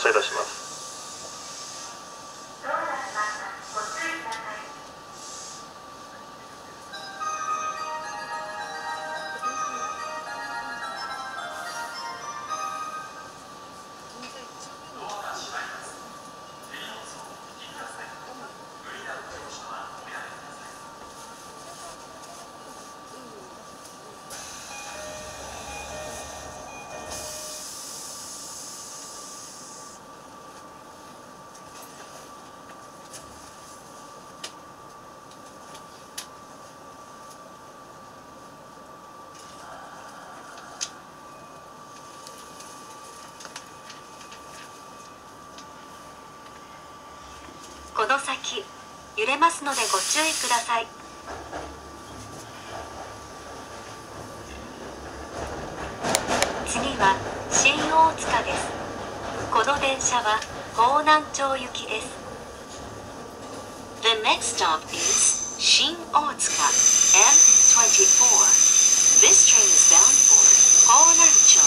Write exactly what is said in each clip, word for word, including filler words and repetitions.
車いたします。 この先揺れますのでご注意ください。次は新大塚です。この電車は方南町行きです。 The next stop is 新大塚 エムにじゅうよん This train is bound for 方南町。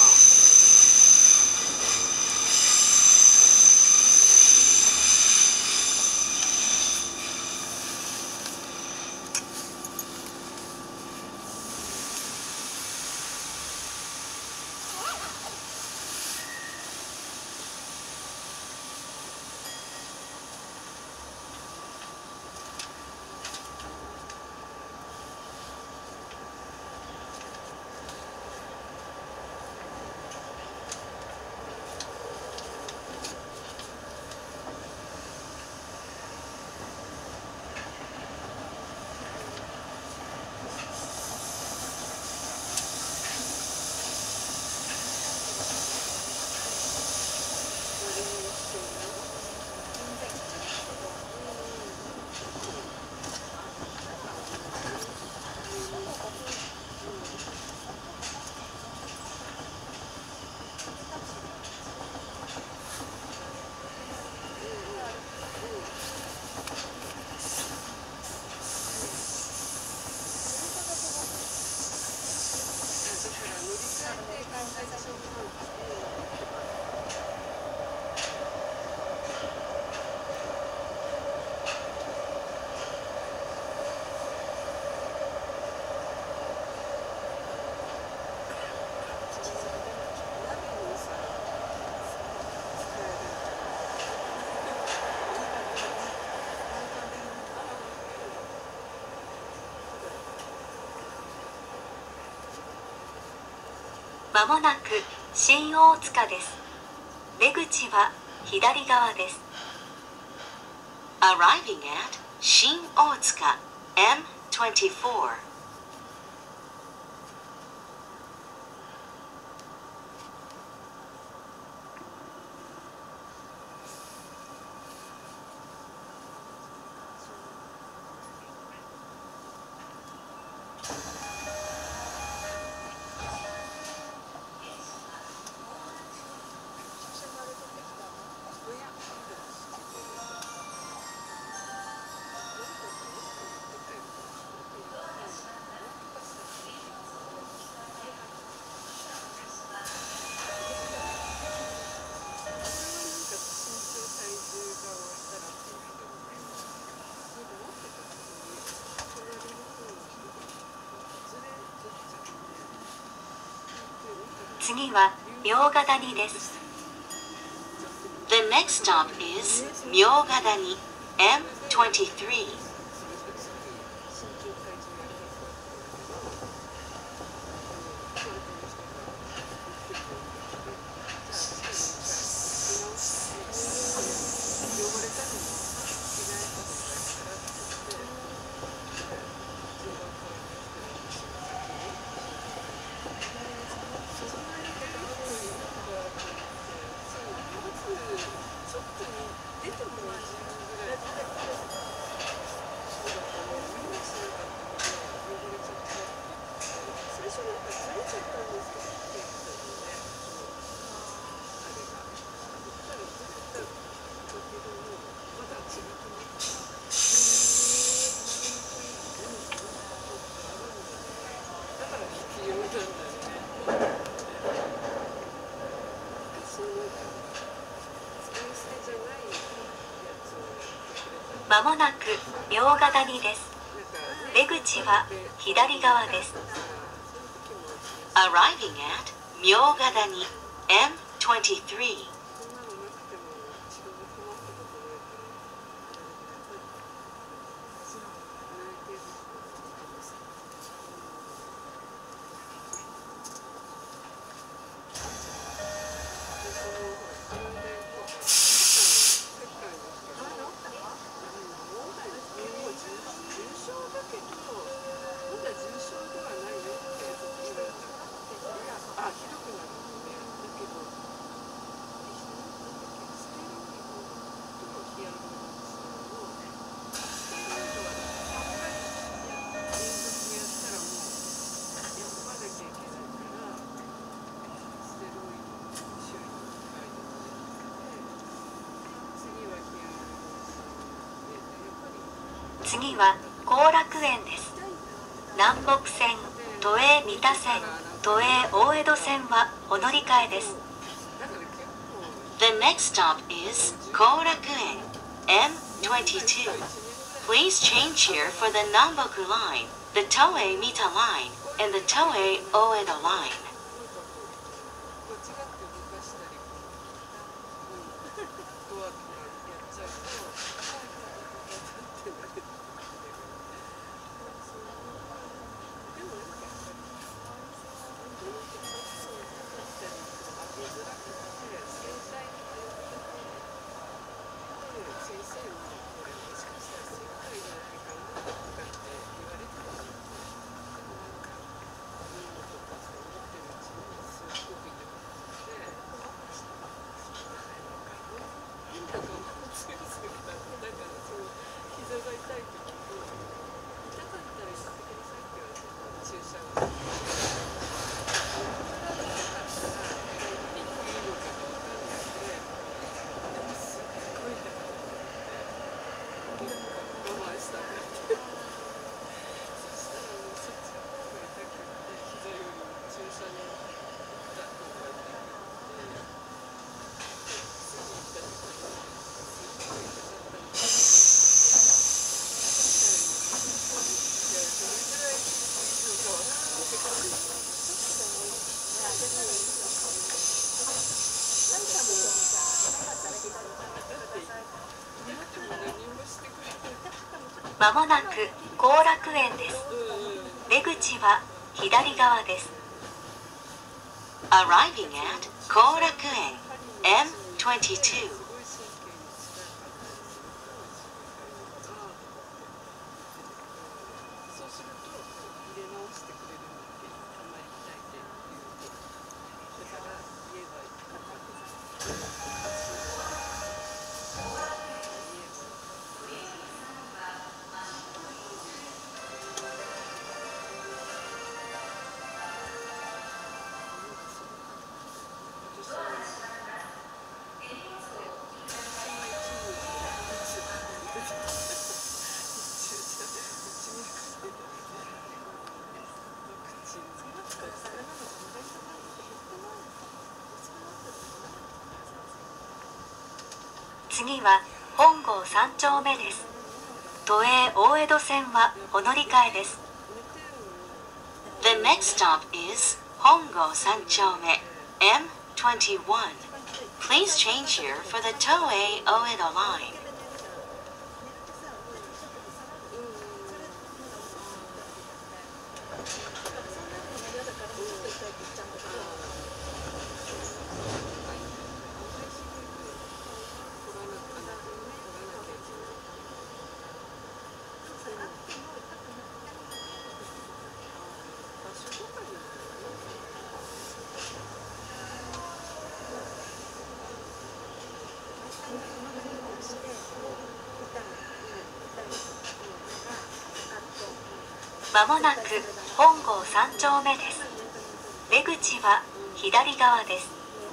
まもなく新大塚です。出口は左側です。 Arriving at 新大塚 エムにじゅうよん。 次は茗荷谷です。 The next stop is 茗荷谷 エムにじゅうさん。 まもなく茗荷谷です。出口は左側です。 Arriving at Myogadaniエムにじゅうさん。 次は後楽園です。南北線、都営三田線、都営大江戸線はお乗り換えです。 The next stop is Korakuenエムにじゅうに. Please change here for the Namboku line, the Toei Mita line, and the Toei Oedo line. まもなく後楽園です。出口は左側です。 Arriving at Korakuenエムにじゅうに. 次は本郷三丁目です。都営大江戸線はお乗り換えです。 The next stop is Hongo Sanchomeエムにじゅういち. Please change here for the Toei Oedo line. まもなく本郷三丁目です。出口は左側です。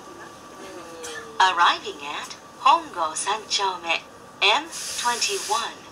Arriving at Hongo Sanchomeエムにじゅういち.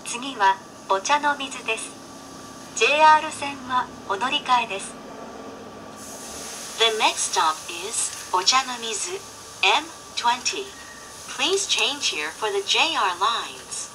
次はお茶の水です。ジェイアール 線はお乗り換えです。 The next stop is Ochanomizuエムにじゅう. Please change here for the ジェイアール lines.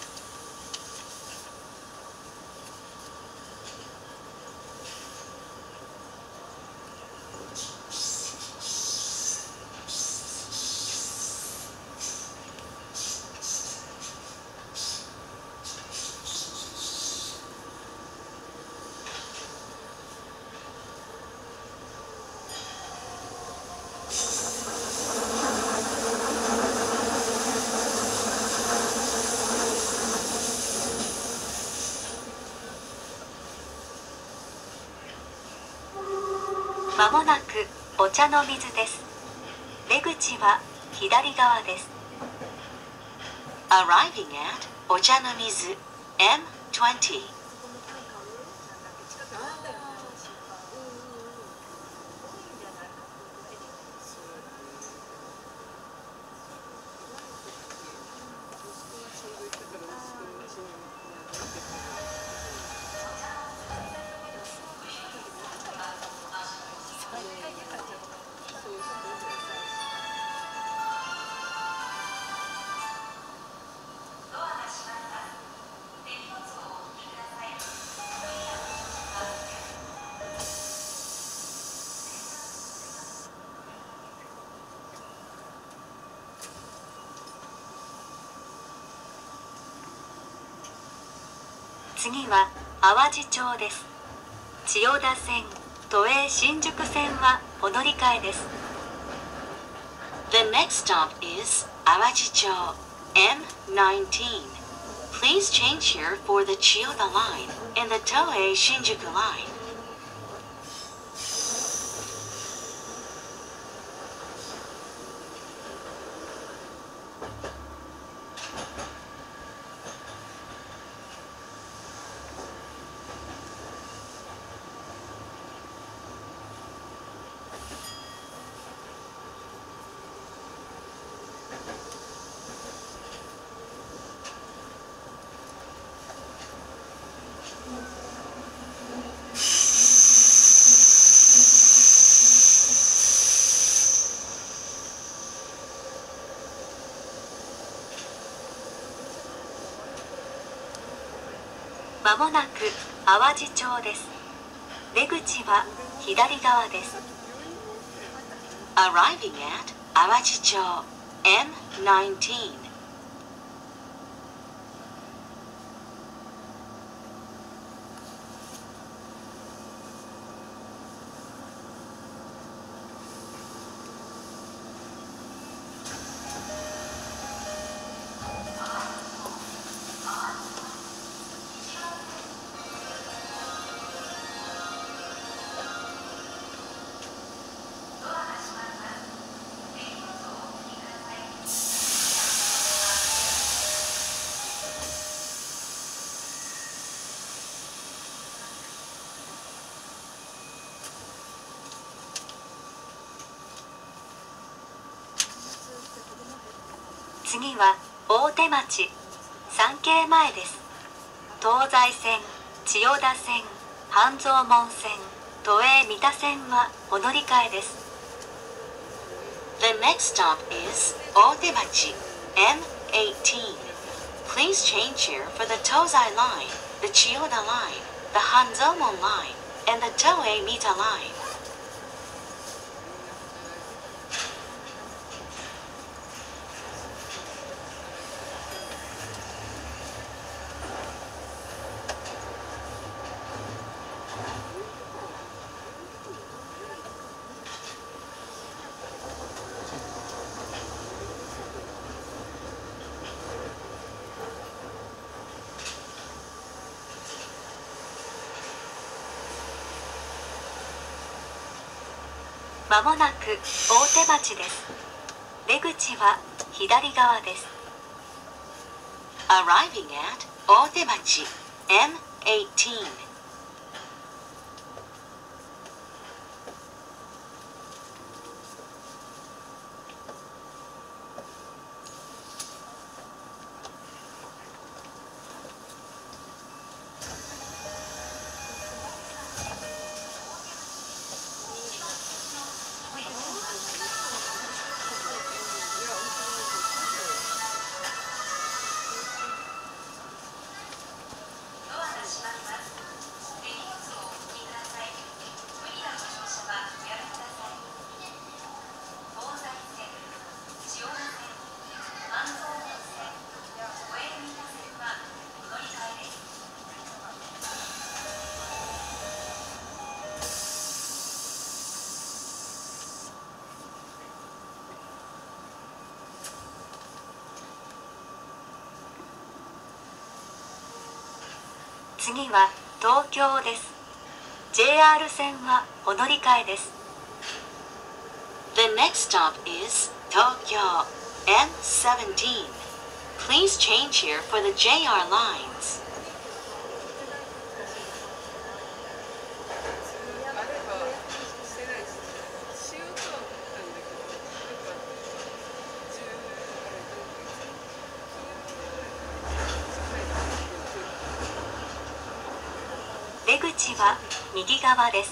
まもなくお茶の水です。出口は左側です。 Arriving at Ochanomizuエムにじゅう. 次は淡路町です。千代田線、都営新宿線はお乗り換えです。 The next stop is 淡路町エムじゅうきゅう. Please change here for the Chiyoda line and the Toei Shinjuku line. まもなく淡路町です。出口は左側です。 Arriving at 淡路町エムじゅうきゅう. 次は大手町三景前です。東西線、千代田線、半蔵門線、都営三田線はお乗り換えです。 The next stop is 大手町エムじゅうはち. Please change here for the Tozai line, the Chiyoda line, the Hanzomon line, and the Toei Mita line. まもなく大手町です。出口は左側です。 Arriving at 大手町エムじゅうはち. ま次は東京です。ジェイアール 線はお乗り換えです。 The next stop is Tokyoエムセブンティーン. Please change here for the ジェイアール lines. 出口は右側です。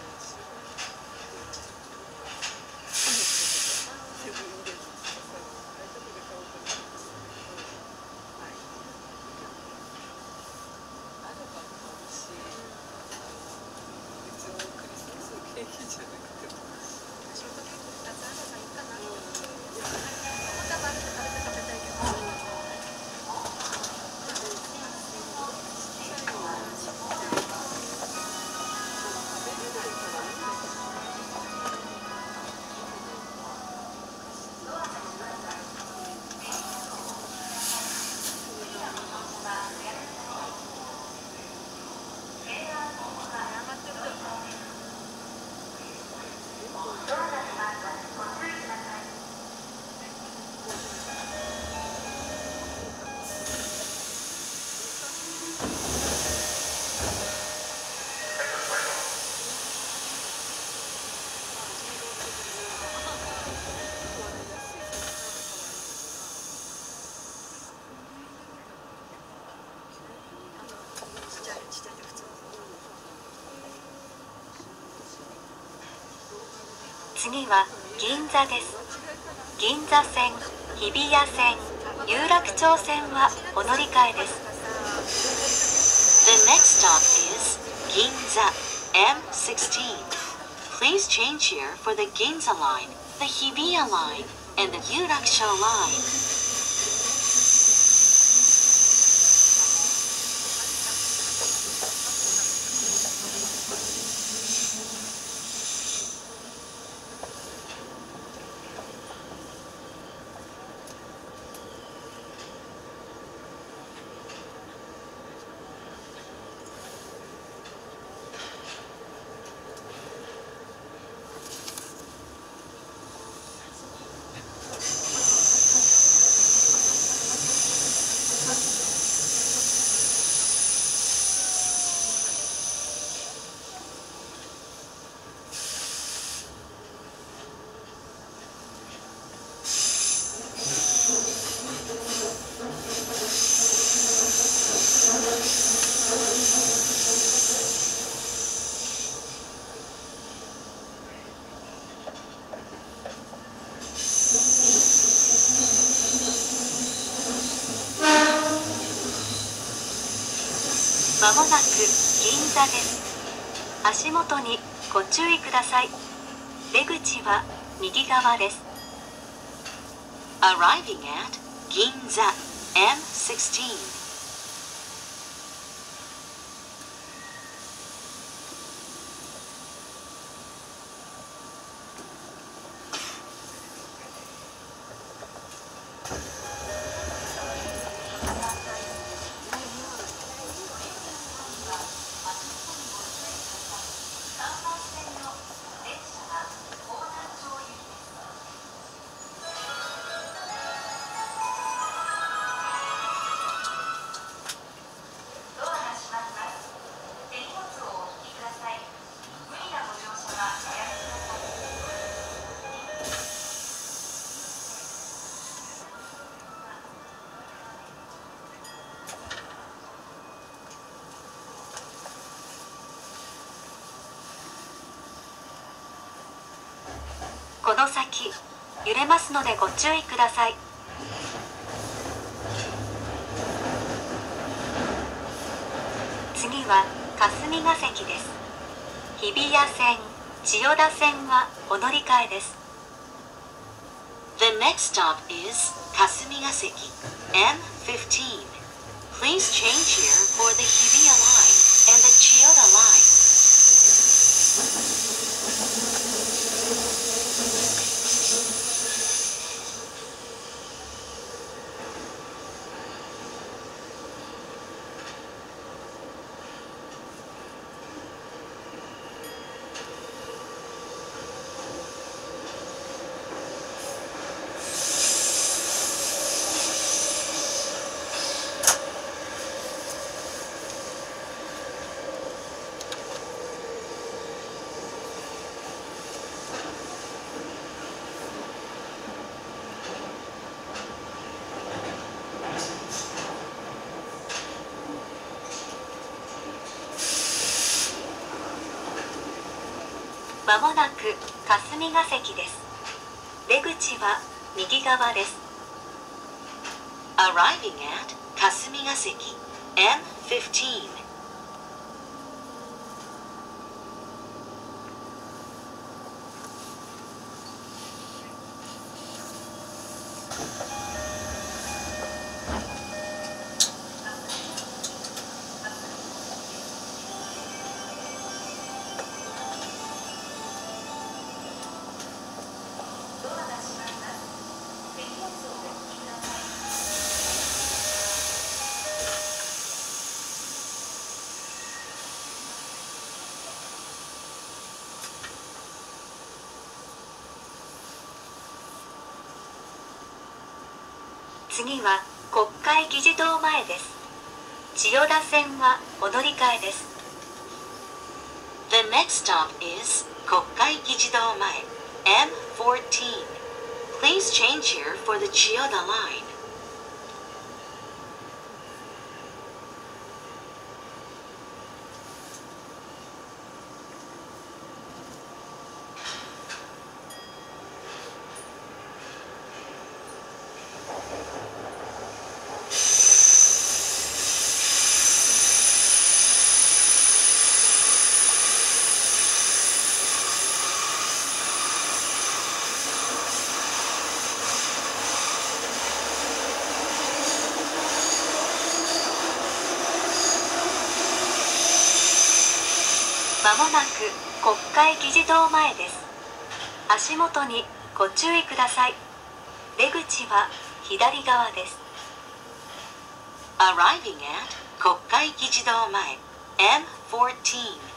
次は銀座です。銀座線、日比谷線、有楽町線はお乗り換えです。 The next stop is Ginzaエムシックスティーン. Please change here for the Ginza line, the Hibiya line, and the Yurakusho line. まもなく銀座です。足元にご注意ください。出口は右側です。 Arriving at Ginzaエムシックスティーン. この先揺れますのでご注意ください。次は霞ヶ関です。日比谷線、千代田線はお乗り換えです。 The next stop is Kasumigasekiエムフィフティーン. Please change here for the Hibiya line and the Chiyoda line. 「 まもなく霞ヶ関です。出口は右側です。 Arriving at Kasumigaseki,エムフィフティーン. 次は国会議事堂前です。千代田線はお乗り換えです。 The next stop is 国会議事堂前 エムフォーティーン. Please change here for the Chiyoda line. まもなく国会議事堂前です。足元にご注意ください。出口は左側です。 Arriving at 国会議事堂前 エムフォーティーン.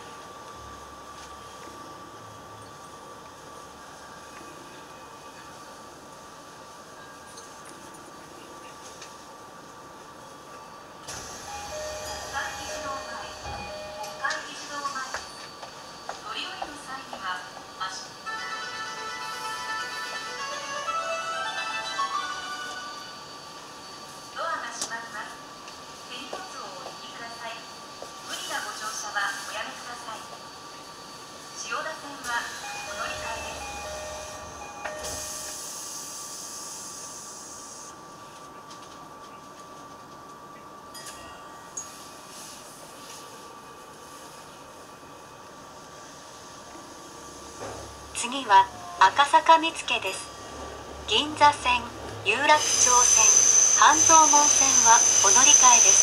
次は赤坂見附です。銀座線、有楽町線、半蔵門線はお乗り換えです。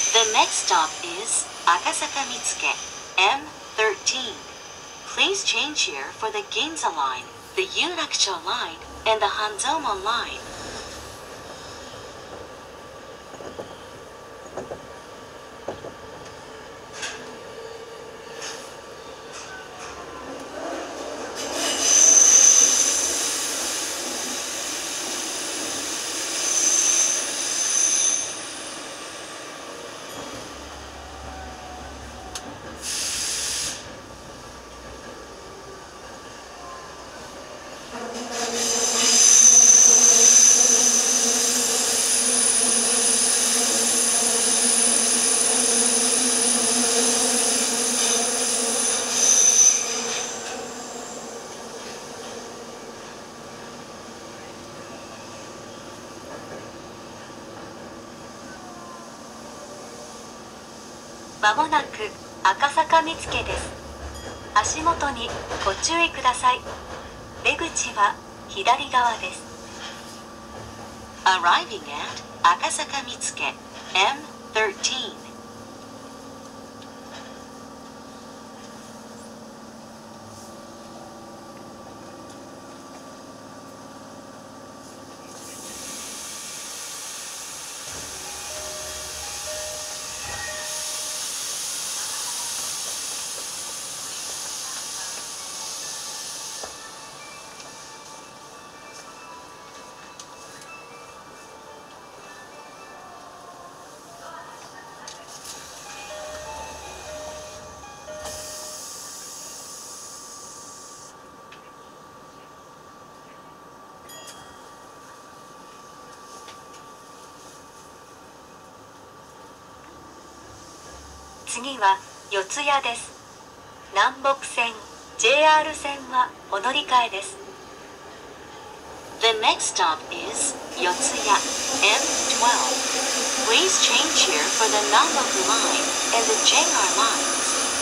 The next stop is 赤坂見附 エムセブンティーン. Please change here for the Ginza line, the Yurakucho line, and the Hanzomon line. まもなく赤坂見附です。足元にご注意ください。出口は左側です。 Arriving at 赤坂見附 エムセブンティーン. 次は四谷です。 南北線 ジェイアール 線はお乗り換えです。 The next stop is Yotsuyaエムじゅうに. Please change here for the Namboku line and the J R lines.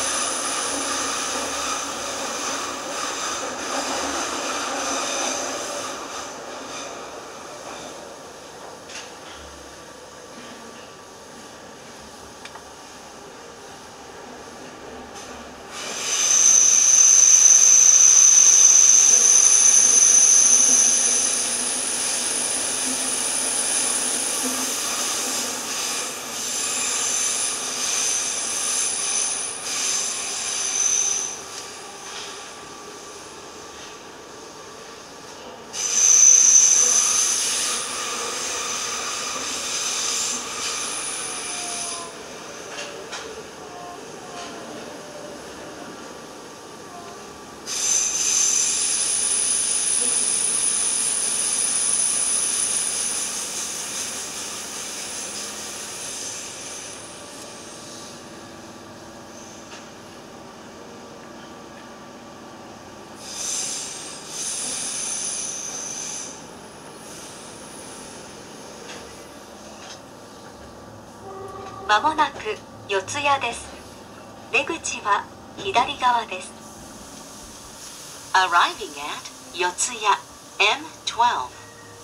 まもなく四谷です。出口は左側です。 Arriving at Yotsuyaエムじゅうに.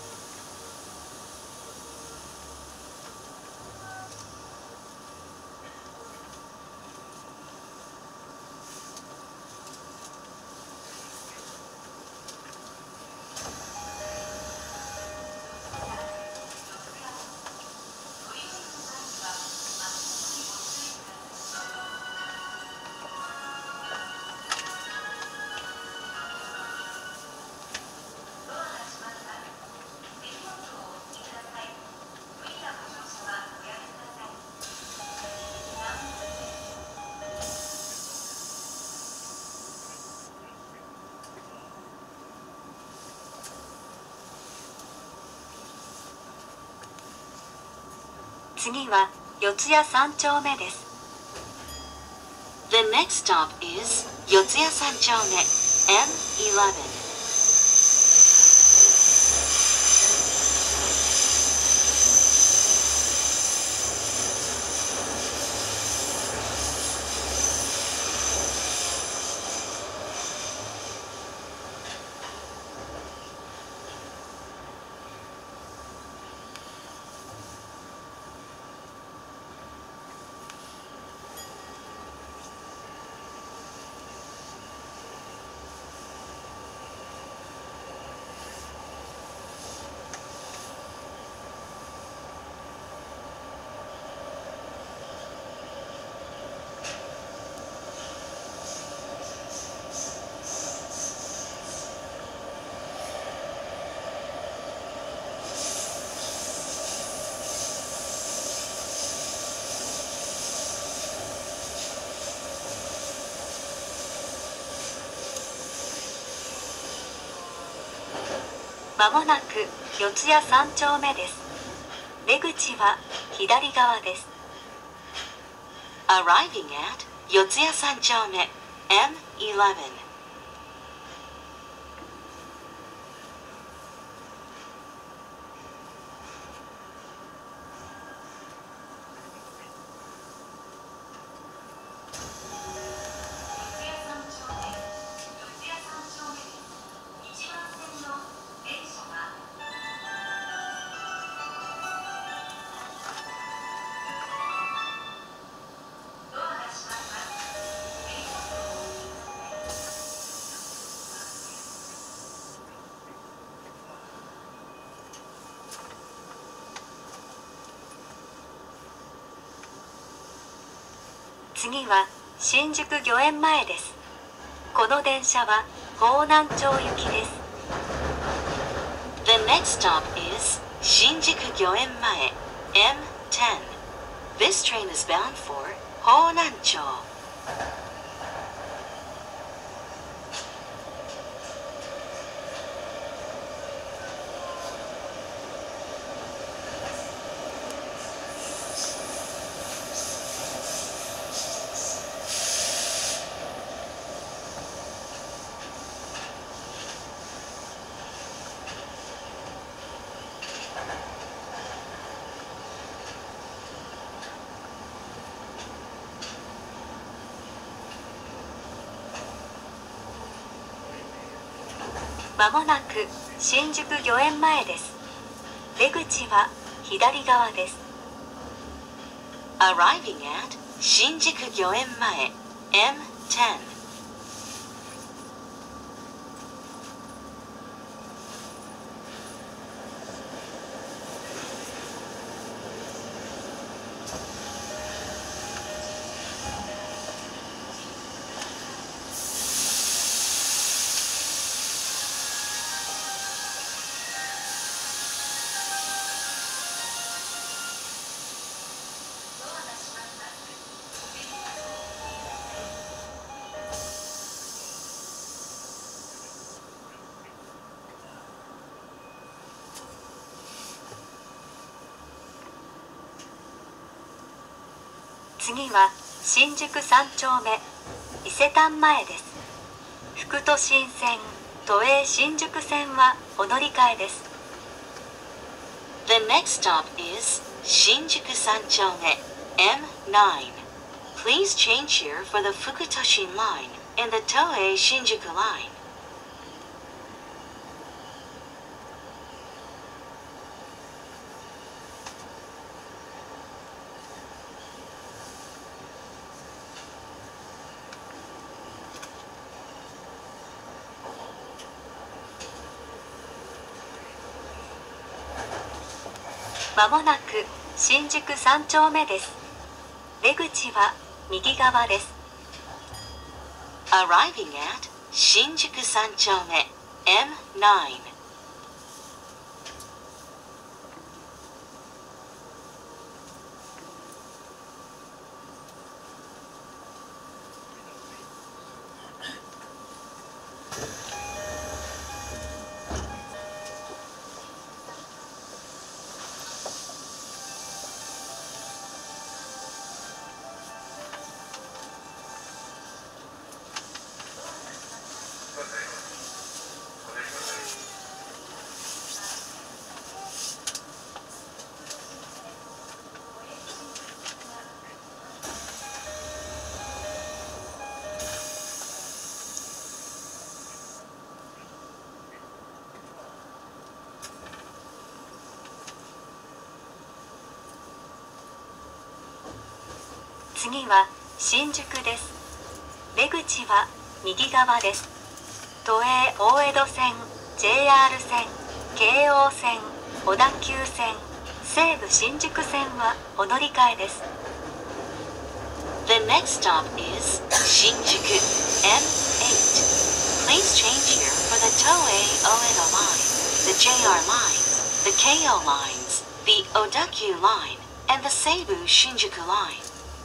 次は四谷三丁目です。 The next stop is Yotsuya三丁目 エムじゅういち. まもなく四谷三丁目です。出口は左側です。 Arriving at Yotsuya三丁目 エムじゅういち. 次は新宿御苑前です。この電車は方南町行きです。 The next stop is Shinjuku御苑前 エムじゅう. This train is bound for Honancho. 「 まもなく新宿御苑前です。出口は左側です。 Arriving at 新宿御苑前 エムテン。 次は新宿さん丁目伊勢丹前です。副都心線、都営新宿線はお乗り換えです。 The next stop is 新宿三丁目 エムナイン。Please change here for the Fukutoshin line and the Toei Shinjuku line. まもなく新宿さん丁目です。出口は右側です。 Arriving at 新宿三丁目 エムナイン。 次は新宿です。出口は右側です。都営大江戸線、ジェイアール 線、京王線、小田急線、西武新宿線はお乗り換えです。 The next stop is 新宿 エムエイト。Please change here for the Toei Oedo line, the ジェイアール lines, the ケーオー lines, the Odakyu line, and the Seibu Shinjuku line.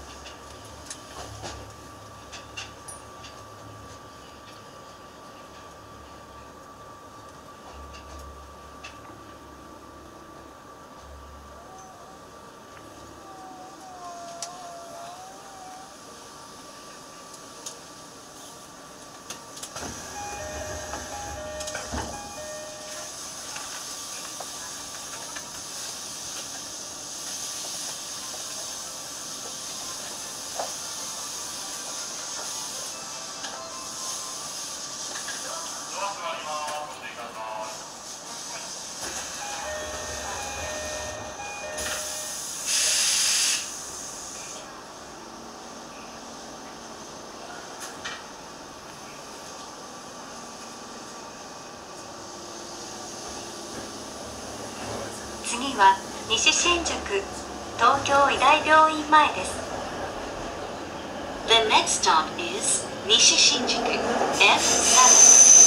次は西新宿東京医大病院前です。 The next stop is 西新宿 エムセブン。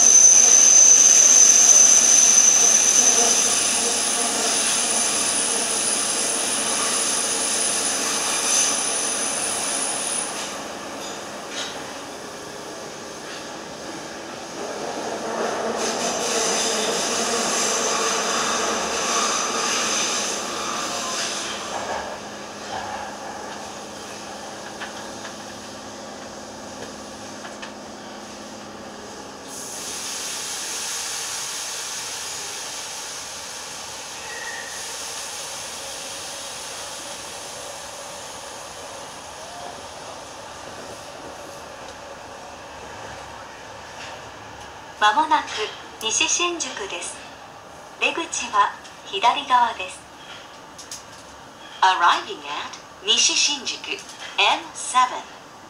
まもなく西新宿です。出口は左側です。 Arriving at 西新宿 エムセブン。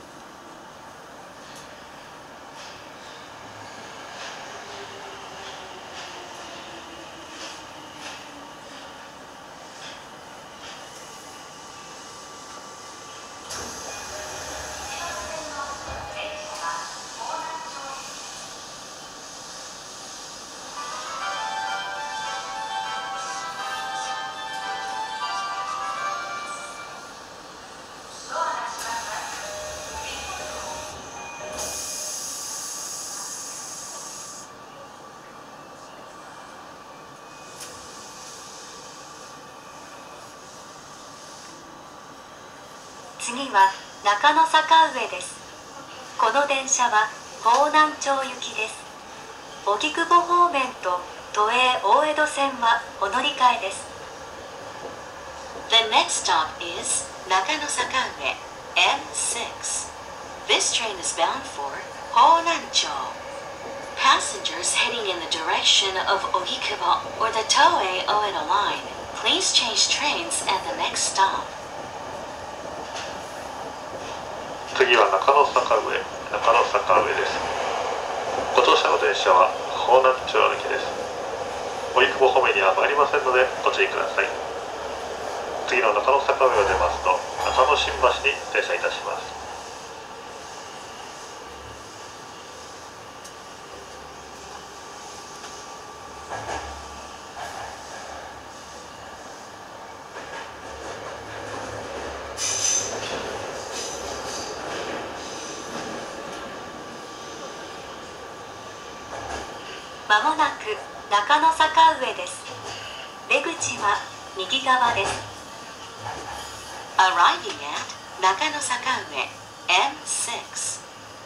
次は中野坂上です。この電車は方南町行きです。荻窪方面と都営大江戸線はお乗り換えです。 The next stop is 中野坂上 エムシックス. This train is bound for 方南町. Passengers heading in the direction of Ogikubo or the Toei Oedo line, please change trains at the next stop. 次は中野坂上、中野坂上です。ご乗車の電車は方南町行きです。荻窪方面には参りませんのでご注意ください。次の中野坂上を出ますと中野新橋に停車いたします。 まもなく中野坂上です。出口は右側です。 Arriving at 中野坂上 エムシックス.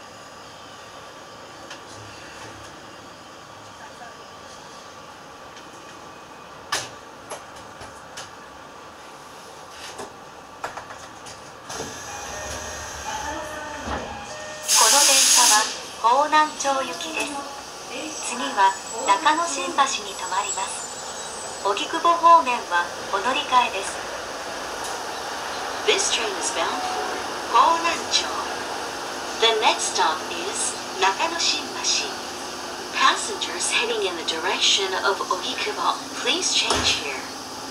この電車は方南町行きです。次は中野新橋に停まります。荻窪方面はお乗り換えです。 This train is bound for 方南町. The next stop is 中野新橋. Passengers heading in the direction of Ogikubo, please change here.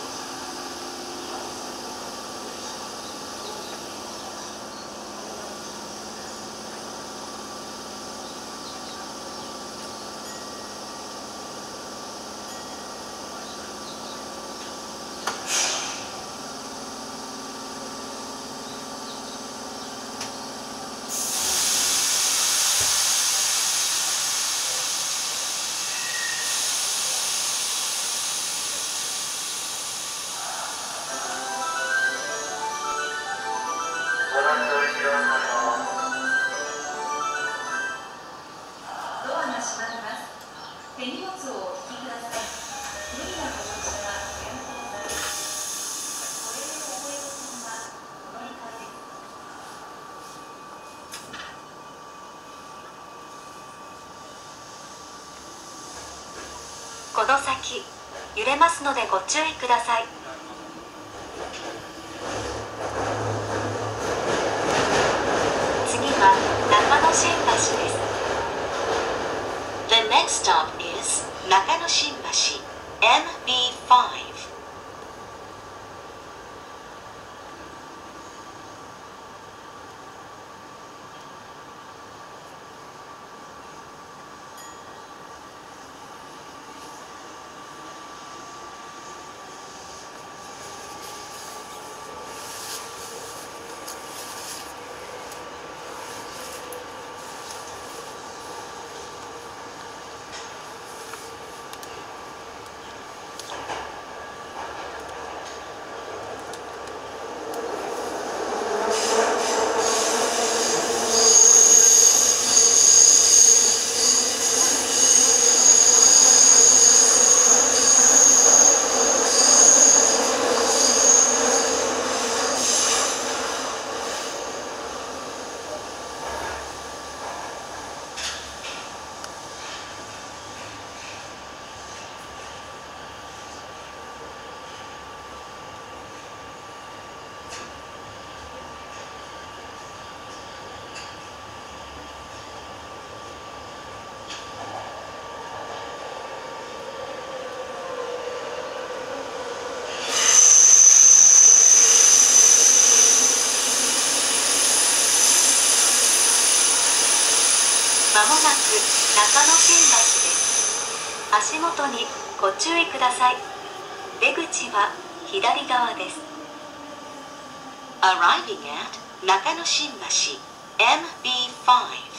ドアが閉まります。手荷物をお引きください。無理なご乗車は検討されます。これで大江戸線はお乗り換えです。この先揺れますのでご注意ください。次は中野新橋です。 The next stop is 中野新橋 エムビーファイブ. まもなく中野新橋です。足元にご注意ください。出口は左側です。 Arriving at Nakano Shinbashiエムビーファイブ。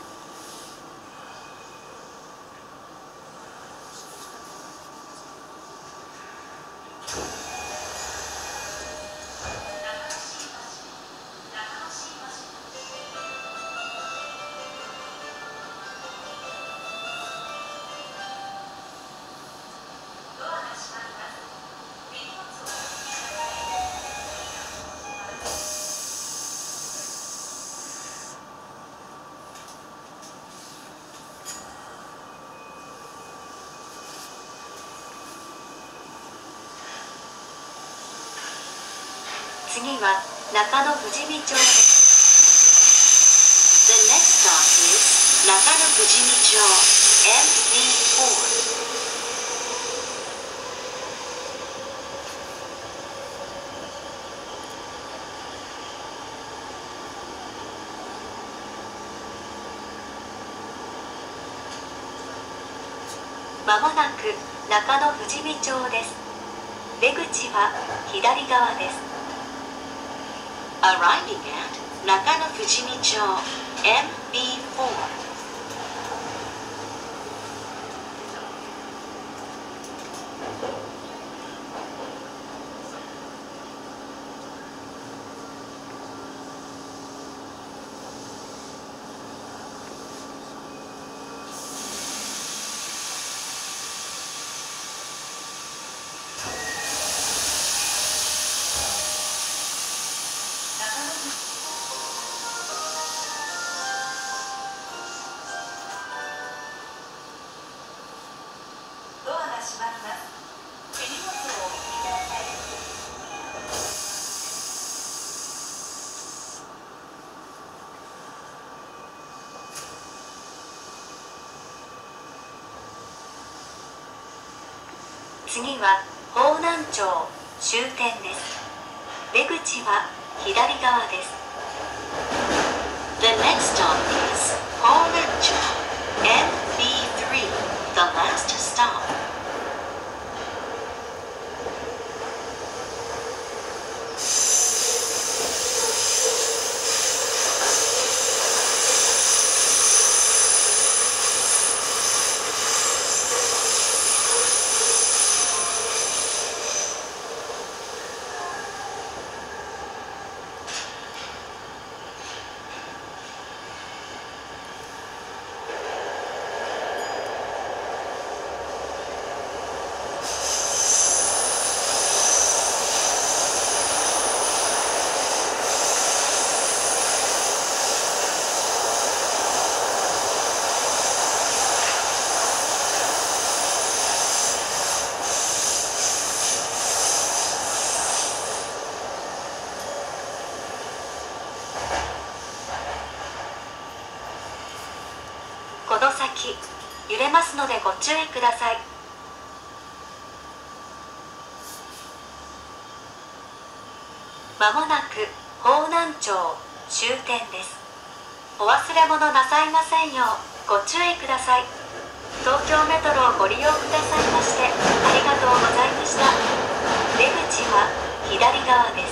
次は中野富士見町です。 The next stop is Nakano Fujimichoエムビーフォー。 まもなく中野富士見町です。出口は左側です。 Arriving at Nakano Fujimichoエムビーフォー。 ドアが閉まります。手荷物をお引きください。次は方南町終点です。出口は左側です。 The next stop is Honanchoエムビースリー。 The last stop. この先揺れますのでご注意ください。まもなく方南町終点です。お忘れ物なさいませんようご注意ください。東京メトロをご利用くださいましてありがとうございました。出口は左側です。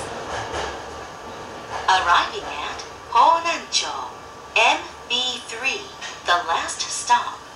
Arriving at Honanchoエムビースリー。 The last stop.